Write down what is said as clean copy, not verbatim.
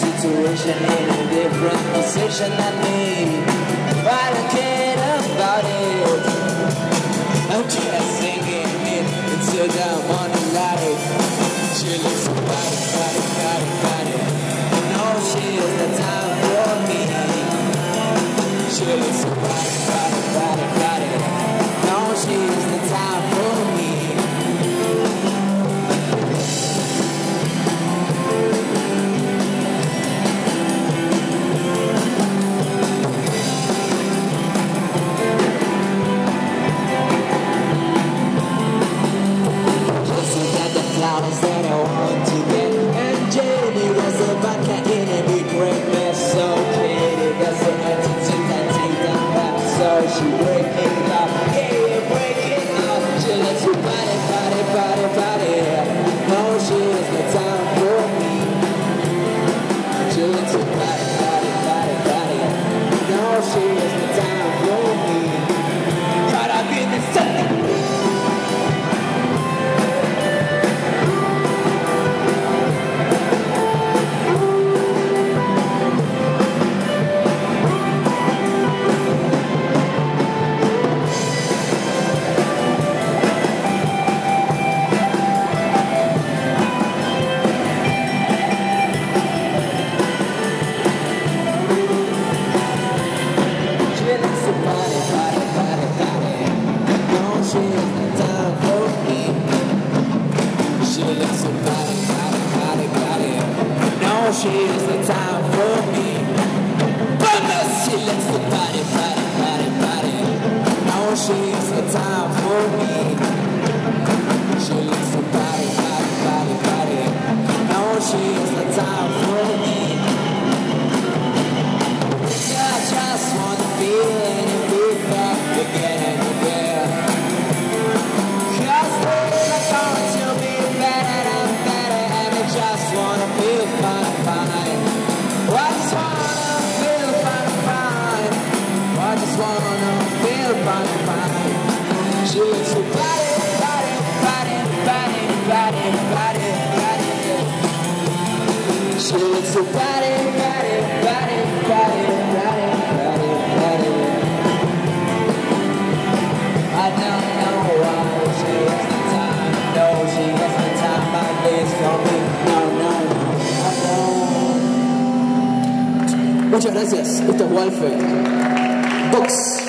situation in a different position than me. But I don't care about it. I'm just singing it until the morning light. She looks so body. No, she is the time for me. She looks so body. No, she is the time for me. That I want to get, and Jamie was a vodka in a big red mess. So Katie was the attitude that take them back. So she break it up, yeah, break it up. She lets you body. No, she is the time for me. She lets you body. No, she is the time for me. Caught up in the sun. She is the time for me. But she lets the body. No, she is the time for me. She lets the body. No, she is the time for me. I just want to feel and be back again and again. Cause things are going to be better and better, and I just want to feel fine. I just wanna feel fine. She looks so body. She looks so body. I don't know why she has the time. No, she has the time like this for me. No, I don't. Muchas gracias. Esto es Walford. Box.